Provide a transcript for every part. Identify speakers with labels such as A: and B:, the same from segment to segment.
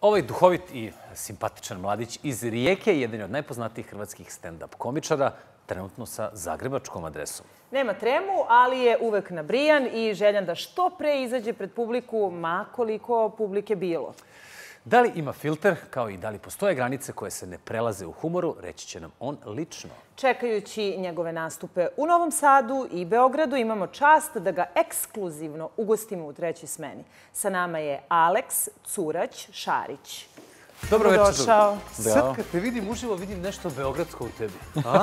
A: Ovaj duhovit i simpatičan mladić iz Rijeke je jedan od najpoznatijih hrvatskih stand-up komičara, trenutno sa zagrebačkom adresom.
B: Nema tremu, ali je uvek nabrijan i željan da što pre izađe pred publiku, ma koliko publike bilo.
A: Da li ima filter, kao i da li postoje granice koje se ne prelaze u humoru, reći će nam on lično.
B: Čekajući njegove nastupe u Novom Sadu i Beogradu, imamo čast da ga ekskluzivno ugostimo u trećoj smeni. Sa nama je Aleks Curać-Šarić.
A: Dobro večer.
B: Došao.
A: Sad kad te vidim uživo, vidim nešto beogradsko u tebi.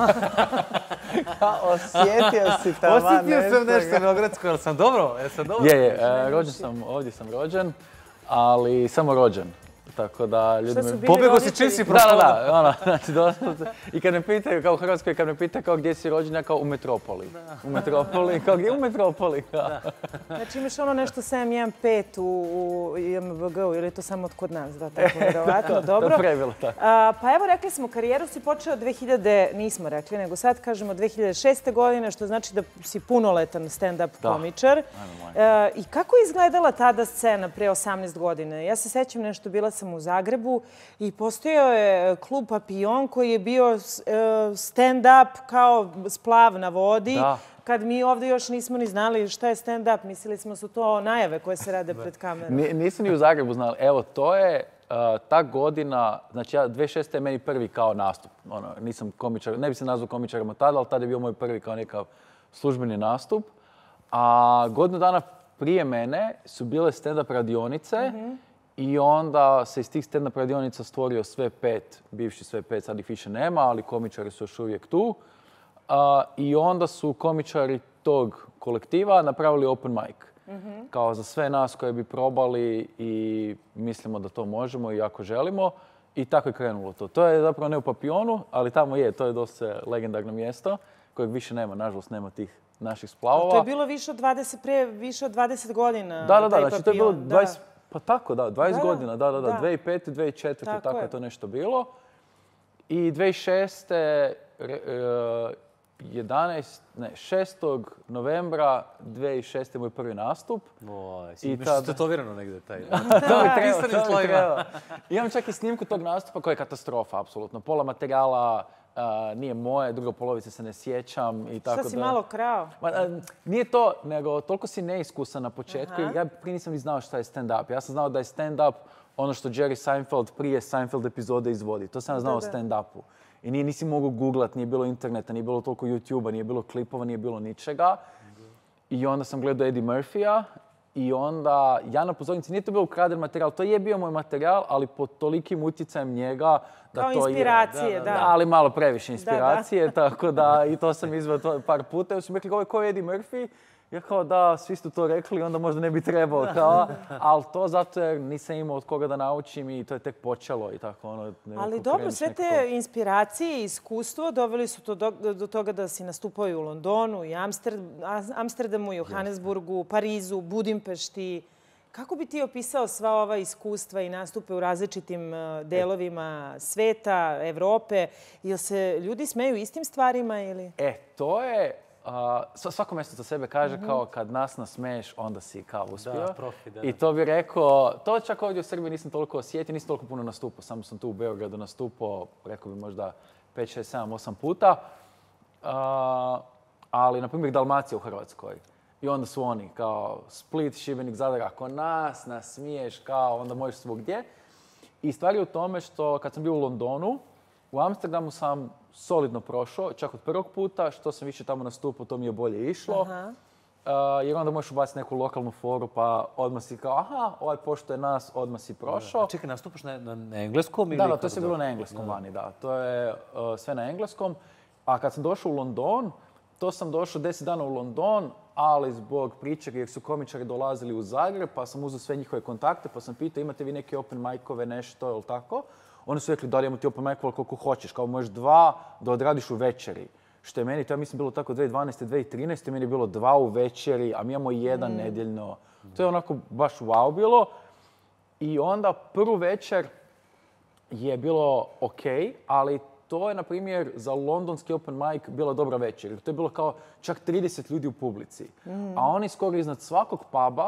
C: Osjetio si tamo.
A: Osjetio sam nešto beogradsko, ali sam dobro?
C: Rođen sam, ovdje sam rođen, ali samo rođen. Tako da ljudi me...
A: Pobjegao si čim si prošao.
C: Da, znači doslovno. I kad me pitaju, kao u Hrvatskoj, kad me pitaju kao gdje si rođen, ja kao u metropoli. U metropoli, kao gdje u metropoli?
B: Znači imaš ono nešto 715 u IMBG-u, ili je to samo kod nas, da, tako vjerovatno, dobro.
C: To je bilo tako.
B: Pa evo, rekli smo, karijeru si počeo 2000, nismo rekli, nego sad kažemo 2006. godine, što znači da si punoletan stand-up komičar. I kako je izgledala tada scena pre 18 godina? Ja se sećam nešto, bila sam u Zagrebu i postojao je klub Papillon koji je bio stand-up kao splav na vodi. Kad mi ovdje još nismo ni znali šta je stand-up, mislili smo su to najave koje se rade pred kamerom.
C: Nisam ni u Zagrebu znali. Evo, to je ta godina, znači 2006. je meni prvi kao nastup. Nisam komičar, ne bi se nazvao komičarom od tada, ali tada je bio moj prvi kao nekav službeni nastup. A godinu dana prije mene su bile stand-up radionice. I onda se iz tih stand-up radionica stvorio Sve pet, bivši Sve pet, sad ih više nema, ali komičari su još uvijek tu. I onda su komičari tog kolektiva napravili open mic. Kao za sve nas koje bi probali i mislimo da to možemo i ako želimo. I tako je krenulo to. To je zapravo ne u Papillonu, ali tamo je. To je dosta legendarno mjesto kojeg više nema. Nažalost, nema tih naših splavova.
B: To je bilo više od 20 godina.
C: Da, znači to je bilo 20... Pa tako, da, 20 godina, da. 2005. 2004. Tako je to nešto bilo. I 2006. 6. novembra 2006. je moj prvi nastup.
A: Imaš istetovirano negdje taj.
C: Treba. Imam čak i snimku tog nastupa koja je katastrofa, apsolutno. Pola materijala nije moje, druga polovica se ne sjećam i tako da...
B: Šta si malo krao?
C: Nije to, nego toliko si neiskusan na početku. Ja prije nisam ni znao šta je stand-up. Ja sam znao da je stand-up ono što Jerry Seinfeld prije Seinfeld epizode izvodi. To sam znao o stand-upu. I nisi mogao googlat, nije bilo interneta, nije bilo toliko YouTube-a, nije bilo klipova, nije bilo ničega. I onda sam gledao Eddie Murphy-a i onda ja na pozornici, nije to bio ukraden materijal, to je bio moj materijal, ali pod tolikim utjecajem njega da
B: kao
C: to
B: inspiracije, da.
C: Ali malo previše inspiracije, tako da i to sam izveo par puta. I su mi rekli, ko je Eddie Murphy? Ja kao da, svi su to rekli, onda možda ne bi trebao, ali to zato jer nisam imao od koga da naučim i to je tek počelo i tako ono.
B: Ali dobro, sve te inspiracije i iskustvo doveli su do toga da si nastupao i u Londonu, i Amsterdamu, i Johannesburgu, Parizu, Budimpešti. Kako bi ti opisao sva ova iskustva i nastupe u različitim delovima sveta, Evrope? Jel se ljudi smeju istim stvarima ili?
C: To je... Svako mjesto za sebe kaže kao kad nas nasmeješ, onda si kao uspio. I to bi rekao, to čak ovdje u Srbiji nisam toliko osjetio, nisam toliko puno nastupao. Samo sam tu u Beogradu nastupao, rekao bi možda 5, 6, 7, 8 puta. Ali, na primjer, Dalmacija u Hrvatskoj. I onda su oni kao Split, Šibenik, Zadar. Ako nas nasmiješ, kao onda možeš svugdje. I stvar je u tome što kad sam bio u Londonu, u Amsterdamu sam solidno prošao, čak od prvog puta, što sam više tamo nastupao, to mi je bolje išlo. Jer onda možeš ubaciti neku lokalnu foru, pa odmah si kao, ovaj pošto je nas, odmah si prošao.
A: Čekaj, nastupaš na engleskom?
C: Da, to je bilo na engleskom vani, da. To je sve na engleskom. A kad sam došao u London, to sam došao 10 dana u London, ali zbog priče jer su komičari dolazili u Zagreb, pa sam uzeo sve njihove kontakte, pa sam pitao imate vi neke open micove, nešto, ili tako? Oni su rekli da li imamo ti open mic koliko hoćeš, kao možeš 2 da odradiš u večeri. Što je meni, to ja mislim bilo tako 2012. 2013. Meni je bilo 2 u večeri, a mi imamo 1 nedjeljno. To je onako baš wow bilo. I onda prvu večer je bilo ok, ali to je, na primjer, za londonski open mic bila dobra večer. To je bilo kao čak 30 ljudi u publici. A oni skoro iznad svakog puba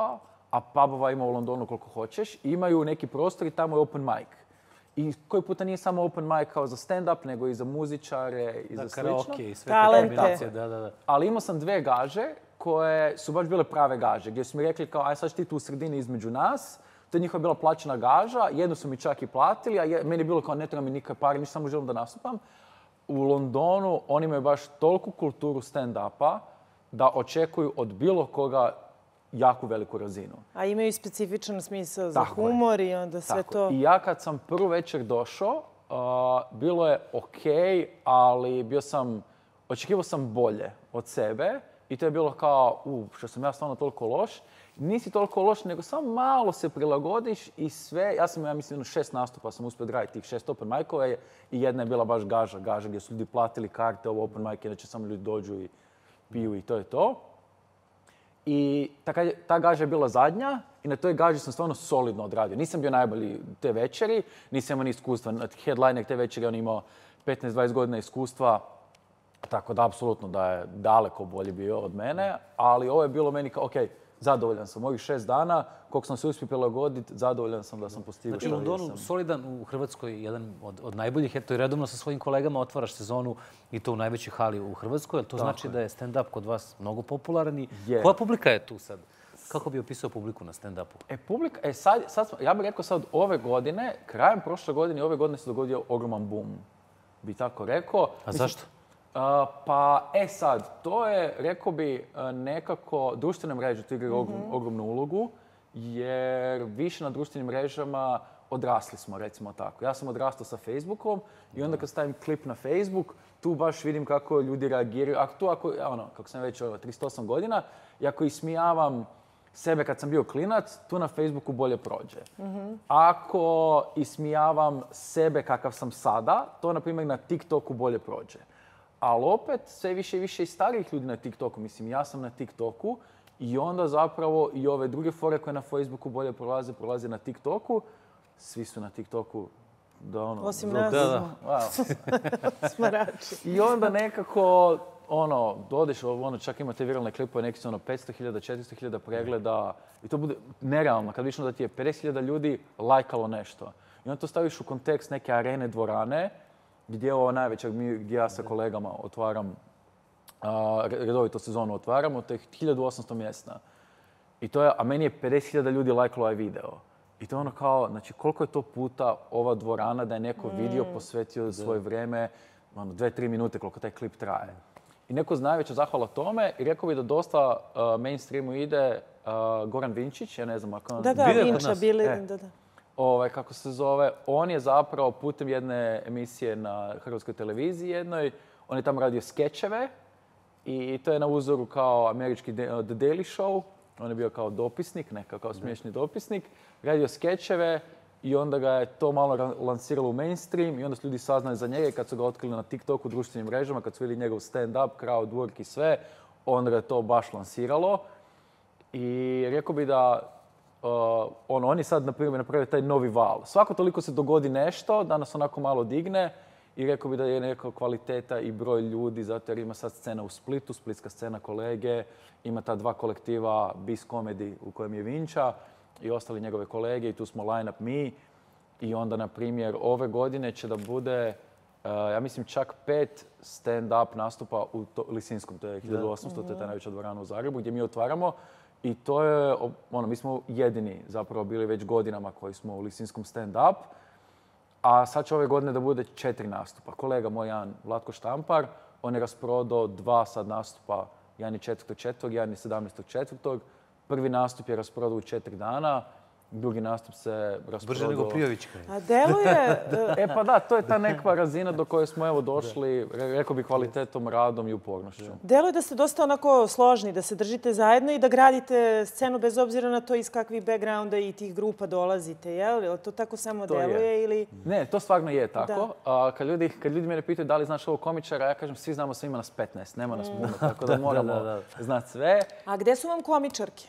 C: a pubova ima u Londonu koliko hoćeš. Imaju neki prostor i tamo je open mic. I koji puta nije samo open mic kao za stand-up, nego i za muzičare i za slično.
A: Karaoke i sve
B: Talente.
A: te kombinacije, da.
C: Ali imao sam 2 gaže koje su baš bile prave gaže, gdje su mi rekli kao, aj sad ti tu u sredini između nas. To je njihova bila plaćena gaža, jednu su mi čak i platili, a meni je bilo kao ne treba mi nikakve pare, ništa samo želim da nastupam. U Londonu oni imaju baš toliku kulturu stand-upa da očekuju od bilo koga jako veliku razinu.
B: A imaju i specifičan smisao za humor i onda sve to...
C: I ja kad sam prvu večer došao, bilo je okej, ali očekivao sam bolje od sebe i to je bilo kao, što sam ja stvarno toliko loš. Nisi toliko loš, nego samo malo se prilagodiš i sve. Ja mislim, 6 nastupa sam uspio odraditi tih 6 open micova i jedna je bila baš gaža gdje su ljudi platili karte, ovo open mic, inače samo ljudi dođu i piju i to je to. I ta gaža je bila zadnja i na toj gaži sam stvarno solidno odradio. Nisam bio najbolji te večeri, nisam imao ni iskustva. Headliner te večeri on imao 15-20 godina iskustva, tako da apsolutno da je daleko bolji bio od mene, ali ovo je bilo meni kao, okej, zadovoljan sam. Ovih 6 dana, koliko sam se uspio prilagoditi, zadovoljan sam da sam postigao.
A: Znači, Londonu solidan, u Hrvatskoj jedan od najboljih. Eto, i redovno sa svojim kolegama otvaraš sezonu i to u najvećoj hali u Hrvatskoj. Jel to znači da je stand-up kod vas mnogo popularan i koja publika je tu sad? Kako bi opisao publiku na stand-upu?
C: Publika, ja bih rekao sad ove godine, krajem prošle godine i ove godine se dogodio ogroman boom, bi tako rekao.
A: A zašto?
C: Sad, to je, rekao bi, nekako, društvene mreže tu igraju ogromnu ulogu, jer više na društvenim mrežama odrasli smo, recimo tako. Ja sam odrastao sa Facebookom i onda kad stavim klip na Facebook, tu baš vidim kako ljudi reagiraju. Kako sam već 38 godina, i ako ismijavam sebe kad sam bio klinac, tu na Facebooku bolje prođe. Ako ismijavam sebe kakav sam sada, to, na primjer, na TikToku bolje prođe. Ali opet, sve više i više i starijih ljudi na TikToku. Mislim, ja sam na TikToku i onda zapravo i ove druge fore koje na Facebooku bolje prolaze na TikToku. Svi su na TikToku.
B: Osim nas. Smarači.
C: I onda nekako, dodeš, čak imate viralne klipove, neki su 500.000, 400.000 pregleda i to bude nerealno. Kad vidiš da ti je 50.000 ljudi lajkalo nešto. I onda to staviš u kontekst neke arene, dvorane, gdje je ovo najveća, gdje ja sa kolegama otvaram, redovito sezonu otvaramo, to je 1800 mjesta. A meni je 50.000 ljudi lajkalo ovaj video. I to je ono kao, znači koliko je to puta ova dvorana da je neko vidio posvetio svoje vrijeme, 2-3 minute koliko taj klip traje. I neko zna najveća zahvala tome i rekao bi da dosta mainstreamu ide Goran Vinčić, ja ne znam ako...
B: Da, Vinča bili, da.
C: Kako se zove, on je zapravo putem jedne emisije na Hrvatskoj televiziji jednoj, on je tamo radio skečeve i to je na uzoru kao američki The Daily Show, on je bio kao dopisnik, kao smiješni dopisnik, radio skečeve i onda ga je to malo lansiralo u mainstream i onda su ljudi saznali za njega i kad su ga otkrili na TikToku, društvenim mrežama, kad su vidjeli njegov stand-up, crowd work i sve, onda ga je to baš lansiralo i rekao bi da oni sad, na primjer, napravili taj novi val. Svako toliko se dogodi nešto, da nas onako malo digne i rekao bi da je neka kvaliteta i broj ljudi, zato jer ima sad scena u Splitu, splitska scena kolege, ima ta 2 kolektiva, Bis Comedy u kojem je Vinča i ostali njegove kolege i tu smo line up mi. I onda, na primjer, ove godine će da bude, ja mislim, čak 5 stand-up nastupa u Lisinskom, to je 1800, to je ta najveća dvorana u Zagrebu, gdje mi otvaramo. I to je, mi smo jedini zapravo bili već godinama koji smo u Lisinskom stand-up, a sad će ove godine da bude 4 nastupa. Kolega moj, jedan Vlatko Štampar, on je rasprodao 2 sad nastupa, jedan je 4.4., jedan je 17.4. Prvi nastup je rasprodao u 4 dana, drugi nastup se rasprodao...
A: Brže nego Prijovićka.
B: A deluje...
C: Pa da, to je ta nekva razina do koje smo došli, rekao bi, kvalitetom, radom i upornošću.
B: Deluje da ste dosta onako složni, da se držite zajedno i da gradite scenu bez obzira na to iz kakvih backgrounda i tih grupa dolazite, jel? Jel to tako samo deluje ili...
C: Ne, to stvarno je tako. Kad ljudi mene pitaju da li znaš ovog komičara, ja kažem svi znamo, sve ima nas 15, nema nas puno, tako da moramo znati sve.
B: A gde su vam komičarke?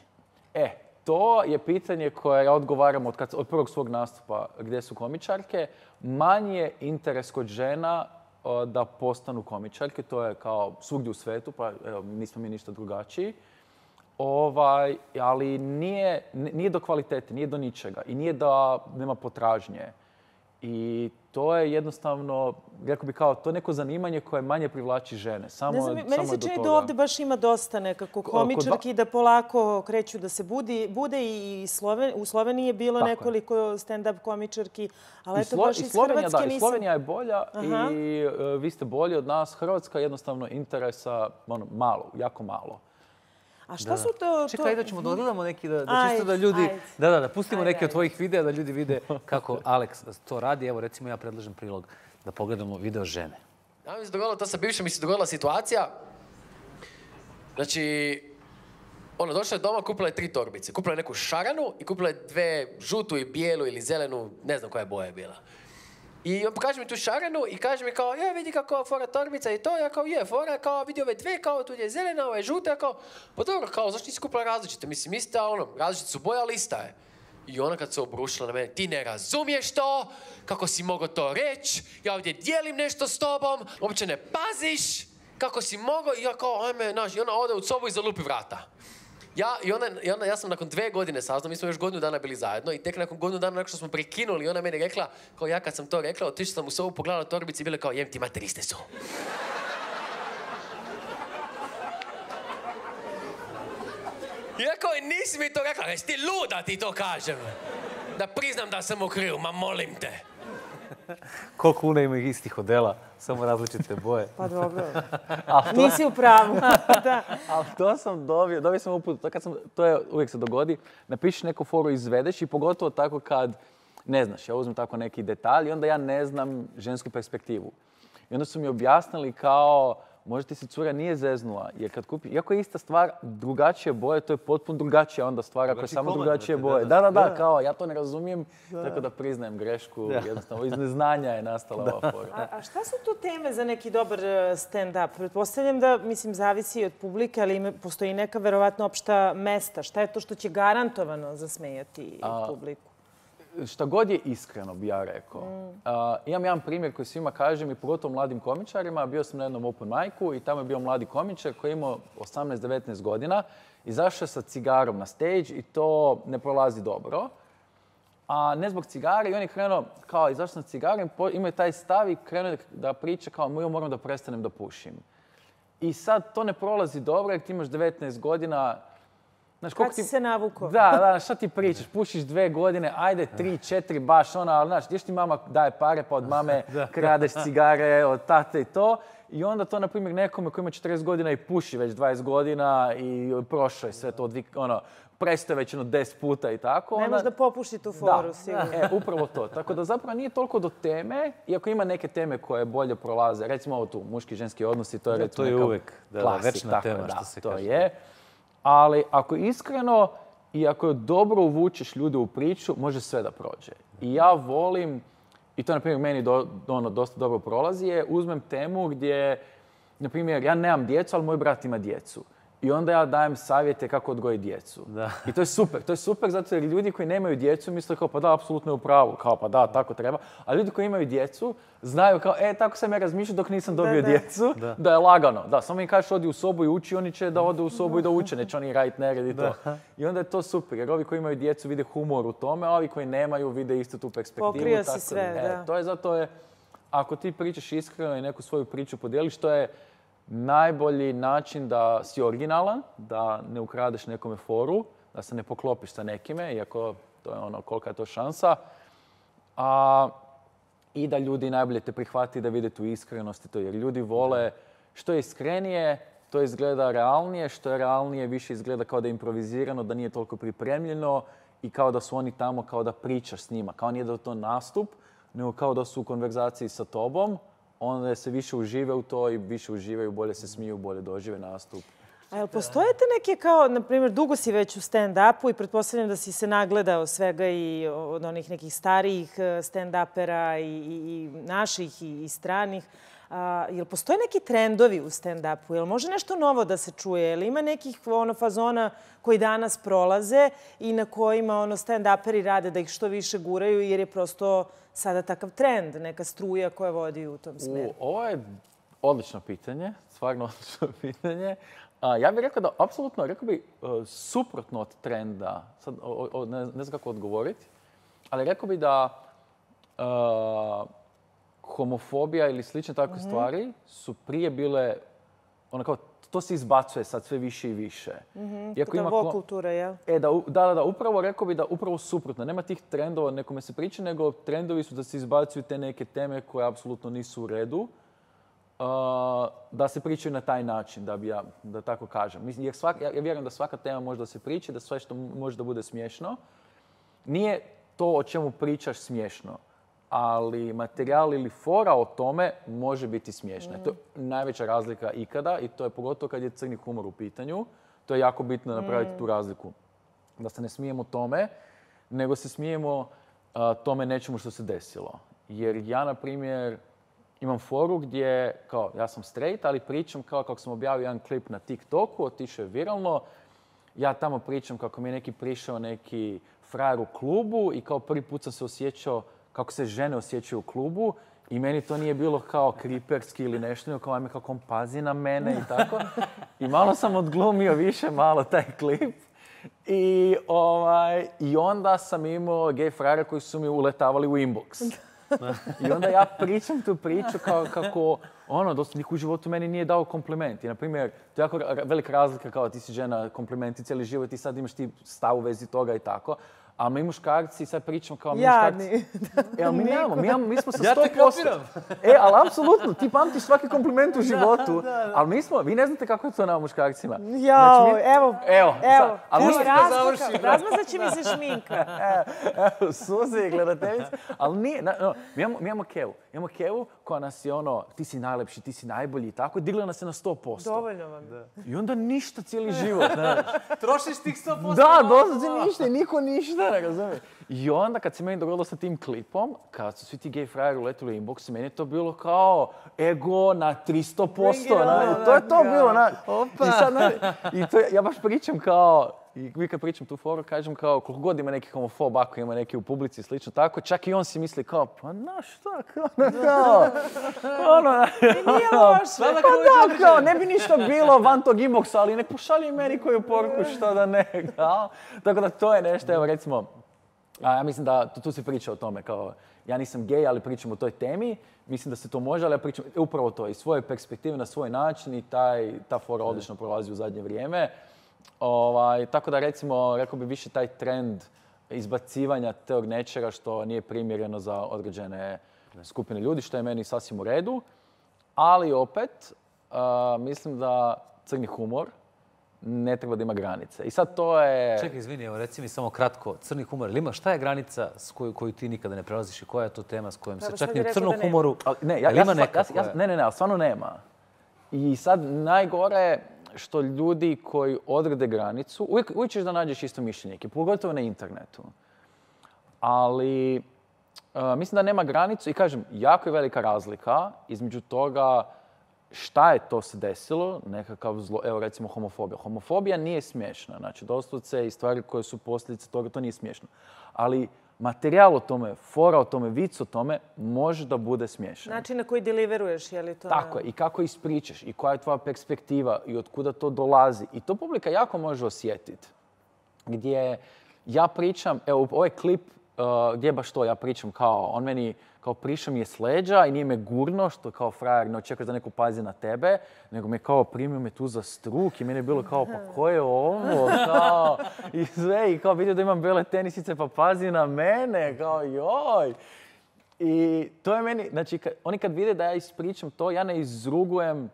C: To je pitanje koje ja odgovaram od prvog svog nastupa gdje su komičarke. Manji je interes kod žena da postanu komičarke. To je kao svugdje u svetu, pa evo, nismo mi ništa drugačiji. Ali nije do kvalitete, nije do ničega i nije da nema potražnje. I to je jednostavno, rekao bih kao, to je neko zanimanje koje manje privlači žene.
B: Ne znam, meni se čini da ovdje baš ima dosta nekako komičarki, da polako kreću da se bude i u Sloveniji je bilo nekoliko stand-up komičarki, ali eto baš iz Hrvatske nisam.
C: I Slovenija je bolja i vi ste bolji od nas. Hrvatska jednostavno interesa malo, jako malo.
B: A šta su to...
A: Čekaj, da ćemo dodamo neki, da čisto da ljudi... Da pustimo neke od tvojih videa, da ljudi vide kako Aleks to radi. Evo, recimo, ja predlažem prilog da pogledamo video žene.
D: Ja mi se dogodilo, to sa bivšom mi se dogodila situacija. Znači, došla je doma, kupila je 3 torbice. Kupila je neku šaranu i kupila je 2 žutu i bijelu ili zelenu, ne znam koja boja je bila. I on pokaže mi tu šarenu i kaže mi kao, vidi kako fora torbica i to, ja kao fora, kao vidi ove 2, kao tu je zelena, ova je žuta, ja kao, pa dobro, kao, zašto nisi kupila različite? Mislim, ista, različite su boja, ali ista je. I ona kad se obrušila na mene, ti ne razumiješ to, kako si mogao to reći, ja ovdje dijelim nešto s tobom, uopće ne paziš, kako si mogao, i ja kao, ajme, i ona ode u sobu i zalupi vrata. Ja sam nakon 2 godine saznao, mi smo još godinu dana bili zajedno i tek nakon godinu dana nakon što smo prekinuli, ona meni rekla, kao ja kad sam to rekla, otišla sam u sobu, pogledala torbici i bila kao, jem ti mater, iste su. Ja kao, nisi mi to rekla, jesi ti luda ti to kažem. Da priznam da sam u krivu, ma molim te.
A: Koliko kuna ima istih odela, samo različite boje.
B: Pa dobro. Nisi u pravu.
C: Ali to sam dobio sam uput, uvijek se dogodi, napišeš neku foru, izvedeš i pogotovo tako kad ne znaš, ja uzmem tako neki detalj i onda ja ne znam žensku perspektivu. I onda su mi objasnili kao, možda ti se cura nije zeznula, jer kad kupi, iako je ista stvar, drugačije boje, to je potpuno drugačija onda stvar, ako je samo drugačije boje. Da, kao, ja to ne razumijem, tako da priznajem grešku, jednostavno, iz neznanja je nastala ova fora.
B: A šta su tu teme za neki dobar stand-up? Pretpostavljam da, zavisi od publike, ali postoji neka verovatno opšta mesta. Šta je to što će garantovano zasmejati publiku?
C: Šta god je iskreno, bi ja rekao. Imam jedan primjer koji svima kažem i pogotovo mladim komičarima. Bio sam na jednom open micu i tamo je bio mladi komičar koji je imao 18-19 godina. Izašao sa cigarom na stage i to ne prolazi dobro. A ne zbog cigare i on je krenuo, kao izašao sam sa cigarom, imao je taj stav i krenuo da priča kao moram da prestanem da pušim. I sad to ne prolazi dobro jer ti imaš 19 godina.
B: Kad si se navukao?
C: Da, šta ti pričaš? Pušiš 2 godine, ajde 3, 4, baš ali znaš, gdje ti mama daje pare, pa od mame kradeš cigare, od tate i to. I onda to, na primjer, nekome koji ima 40 godina i puši već 20 godina i prošao je sve to, prestao već 10 puta i tako.
B: Ne može da popuši tu foru, sigurno.
C: Upravo to. Tako da zapravo nije toliko do teme, iako ima neke teme koje bolje prolaze. Recimo ovo tu, muški i ženski odnosi, to je recimo neka
A: uvek večna tema, što se kaže.
C: To je. Ali ako iskreno i ako dobro uvučeš ljude u priču, može sve da prođe. I ja volim, i to na primjer meni dosta dobro prolazi, je uzmem temu gdje, na primjer, ja nemam djecu, ali moj brat ima djecu. I onda ja dajem savjete kako odgojiti djecu. I to je super. To je super zato jer ljudi koji nemaju djecu misle kao pa da, apsolutno je u pravu. Kao pa da, tako treba. A ljudi koji imaju djecu znaju kao tako sam ja razmišljao dok nisam dobio djecu. Da je lagano. Da, samo im kažeš odi u sobu i uči, oni će da ode u sobu i da uče. Neće oni raditi nered i to. I onda je to super. Jer ovi koji imaju djecu vide humor u tome, a ovi koji nemaju vide isto tu perspektivu.
B: Pokrio si sve, da.
C: To je zato ako ti pričaš iskreno i neku svoju priču podijeliš, to je najbolji način da si originalan, da ne ukradeš nekome foru, da se ne poklopiš sa nekime, iako to je kolika je to šansa. I da ljudi najbolje te prihvati da vide tu iskrenost i to, jer ljudi vole što je iskrenije, to izgleda realnije, što je realnije više izgleda kao da je improvizirano, da nije toliko pripremljeno i kao da su oni tamo, kao da pričaš s njima, kao nije da je to nastup, nego kao da su u konverzaciji sa tobom. Onda se više užive u to i više uživaju, bolje se smiju, bolje dožive nastup.
B: A jel postojete neke kao, na primjer, dugo si već u stand-upu i pretpostavljam da si se nagledao svega i od onih nekih starijih stand-upera i naših i stranih. Jel postoje neki trendovi u stand-upu? Jel može nešto novo da se čuje? Jel ima nekih fazona koji danas prolaze i na kojima stand-uperi rade da ih što više guraju jer je prosto sada takav trend, neka struja koja vodi u tom smjeru?
C: Ovo je odlično pitanje, stvarno odlično pitanje. Ja bih rekao da, apsolutno, suprotno od trenda, sad ne znam kako odgovoriti, ali rekao bih da homofobija ili slične takve stvari su prije bile, to se izbacuje sad sve više i više.
B: Woke kultura, jel?
C: Da, upravo rekao bih da upravo suprotno. Nema tih trendova, nekome se priča, nego trendovi su da se izbacuju te neke teme koje apsolutno nisu u redu. Da se pričaju na taj način, da tako kažem. Jer ja vjerujem da svaka tema može da se priča, da sve što može da bude smiješno. Nije to o čemu pričaš smiješno, ali materijal ili fora o tome može biti smiješna. To je najveća razlika ikada i to je pogotovo kad je crni humor u pitanju. To je jako bitno napraviti tu razliku. Da se ne smijemo tome, nego se smijemo tome nečemu što se desilo. Jer ja, na primjer, imam foru gdje, ja sam straight, ali pričam kako sam objavio jedan klip na TikToku, otišao je viralno. Ja tamo pričam kako mi je prišao neki frajer u klubu i kao prvi put sam se osjećao kako se žene osjećaju u klubu i meni to nije bilo kao kriperski ili nešto, nego kao kako on pazi na mene i tako. I malo sam odglumio više malo taj klip. I onda sam imao gay frajere koji su mi uletavali u inbox. I onda ja pričam tu priču kako dosta niko u životu meni nije dao kompliment. I, na primjer, to je jako velika razlika kao ti si žena, komplimenti cijeli život i sad imaš ti stav u vezi toga i tako. A mi muškarci, sad pričam kao muškarci... Mi smo sa 100%.
A: Ja te kapiram.
C: Ali apsolutno, ti pamtiš svaki kompliment u životu. Ali vi ne znate kako je to na muškarcima.
B: Evo. Razmazat će mi se šminka.
C: Suze i gledateljice. Ali nije, mi imamo Kevu. Imamo Kevu koja nas je ti si najlepši, ti si najbolji i tako. Digla nas je na 100%.
B: Dovoljno vam.
C: I onda ništa cijeli život.
A: Trošiš tih 100%.
C: Da, doslovce ništa i niko ništa. I onda kad se meni dogodilo sa tim klipom, kad su svi ti gay frajeri uletili u inbox, meni je to bilo kao ego na 300%. To je to bilo. Ja baš pričam i vi kad pričam tu foru, kažem koliko god ima neki homofob, ako ima neki u publici i slično tako, čak i on si misli pa znaš šta,
B: nije loše.
C: Ne bi ništa bilo van tog inboxa, ali nek pošalji meni koju poruku, što da ne. Tako da to je nešto, evo recimo, ja mislim da tu se priča o tome, ja nisam gej, ali pričam o toj temi, mislim da se to može, ali ja pričam upravo to, iz svoje perspektive, na svoj način i ta fora odlično prolazi u zadnje vrijeme. Tako da recimo, rekao bi više taj trend izbacivanja tog nečega što nije primjereno za određene skupine ljudi, što je meni sasvim u redu. Ali opet, mislim da crni humor ne treba da ima granice. I sad to je...
A: Čekaj, izvini, evo reci mi samo kratko, crni humor. Šta je granica koju ti nikada ne prelaziš i koja je to tema s kojom se čak i u crnom humoru...
C: Ne, ali stvarno nema. I sad najgore je što ljudi koji odrede granicu, uvijek ćeš da nađeš isto mišljenike, pogotovo na internetu. Ali mislim da nema granicu i kažem, jako je velika razlika između toga šta je to se desilo, nekakav zlo, evo recimo homofobija. Homofobija nije smiješna, znači doslovce i stvari koje su posljedice toga, to nije smiješno. Ali materijal o tome, fora o tome, vic o tome može da bude smiješan.
B: Način na koji deliveruješ, je li to...
C: Tako je, i kako ispričaš, i koja je tvoja perspektiva, i od kuda to dolazi. I to publika jako može osjetiti. Gdje ja pričam, evo ovaj klip, gdje je baš to, ja pričam on meni prišao mi je s leđa i nije me gurno, što kao frajer ne očekuješ da neko pazi na tebe, nego me primio me tu za struk i meni je bilo pa ko je ovo, i sve, i vidio da imam bele tenisice pa pazi na mene, joj. I to je meni, znači oni kad vide da ja ispričam to, ja ne izrugujem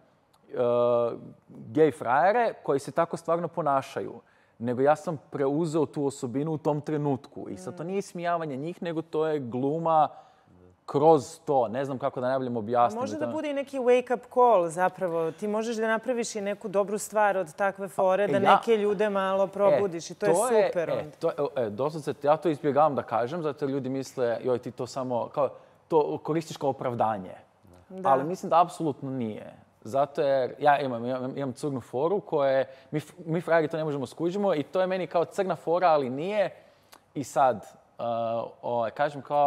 C: gej frajere koji se tako stvarno ponašaju. Nego ja sam preuzeo tu osobinu u tom trenutku. I sad to nije ismijavanje njih, nego to je gluma kroz to. Ne znam kako da najbolje objasnim.
B: Može da bude i neki wake-up call zapravo. Ti možeš da napraviš i neku dobru stvar od takve fore, da neke ljude malo probudiš i to je super.
C: Doslovce, ja to izbjegavam da kažem, zato ljudi misle, joj ti to samo, to koristiš kao opravdanje. Ali mislim da apsolutno nije. Zato jer ja imam crnu foru koje, mi frajeri to ne možemo skužimo i to je meni kao crna fora, ali nije. I sad, kažem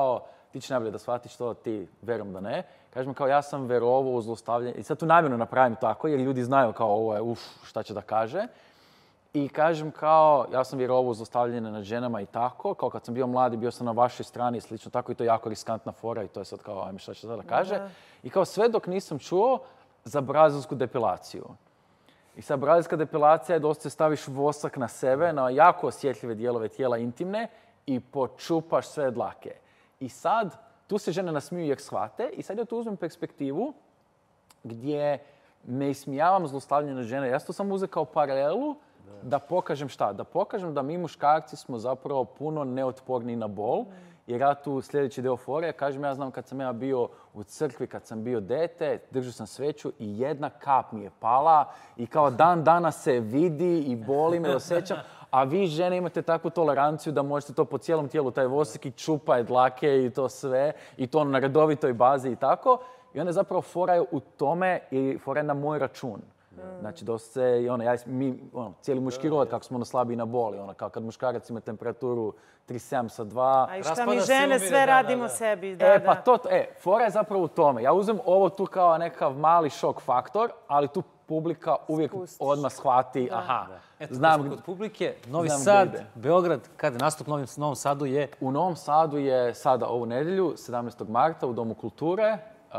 C: ti će najbolje da shvatiš to, ti verujem da ne. Kažem kao ja sam verovao u zlostavljanje i sad tu namjerno napravim tako jer ljudi znaju kao ovo je šta će da kaže. I kažem kao ja sam vjerovao u zlostavljanje nad ženama i tako, kao kad sam bio mladi bio sam na vašoj strani i slično tako i to je jako riskantna fora i to je sad kao ajme šta će sada da kaže. I kao sve dok nisam čuo za brazilsku depilaciju. I sad brazilska depilacija je dosta staviš vosak na sebe, na jako osjetljive dijelove tijela intimne i počupaš sve dlake. I sad tu se žene nasmiju jer shvate i sad ja tu uzmem perspektivu gdje ne ismijavam zlostavljanje žene. Ja to sam uzeo kao paralelu da pokažem šta? Da pokažem da mi muškarci smo zapravo puno neotporniji na bol. Jer ja tu sljedeći dio fore, kažem ja znam kad sam ja bio u crkvi, kad sam bio dete, držao sam sveću i jedna kap mi je pala i kao dan danas se vidi i boli me, osjećam. A vi žene imate takvu toleranciju da možete to po cijelom tijelu, taj vosak i čupa dlake i to sve i to na redovitoj bazi i tako. I onda zapravo fora je u tome i fora je na moj račun. Znači, dosta se, cijeli muški rod, kako smo slabiji na boli, kao kad muškarac ima temperaturu 37 sa 2.
B: A i šta mi žene sve radimo sebi,
C: fora je zapravo u tome. Ja uzmem ovo tu kao nekakav mali šok faktor, ali tu publika uvijek odmah shvati, aha.
A: Znam kod publike, Novi Sad, Beograd, kada nastup u Novom Sadu je?
C: U Novom Sadu je sada ovu nedjelju, 17. marta, u Domu kulture.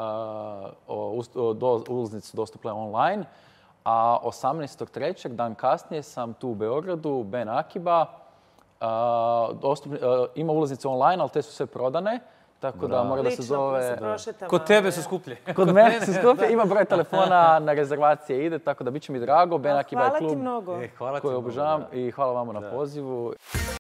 C: Ulaznice su dostupne online. A 18.3. dan kasnije sam tu u Beogradu, Ben Akiba. Ima ulaznice online, ali te su sve prodane. Tako da mora da se zove...
A: Kod tebe su skuplje.
C: Kod mene su skuplje. Ima broj telefona, na rezervacije ide, tako da bit će mi drago. Ben Akiba je klub
B: Hvala ti mnogo.
C: koji obožavam i hvala vama na pozivu.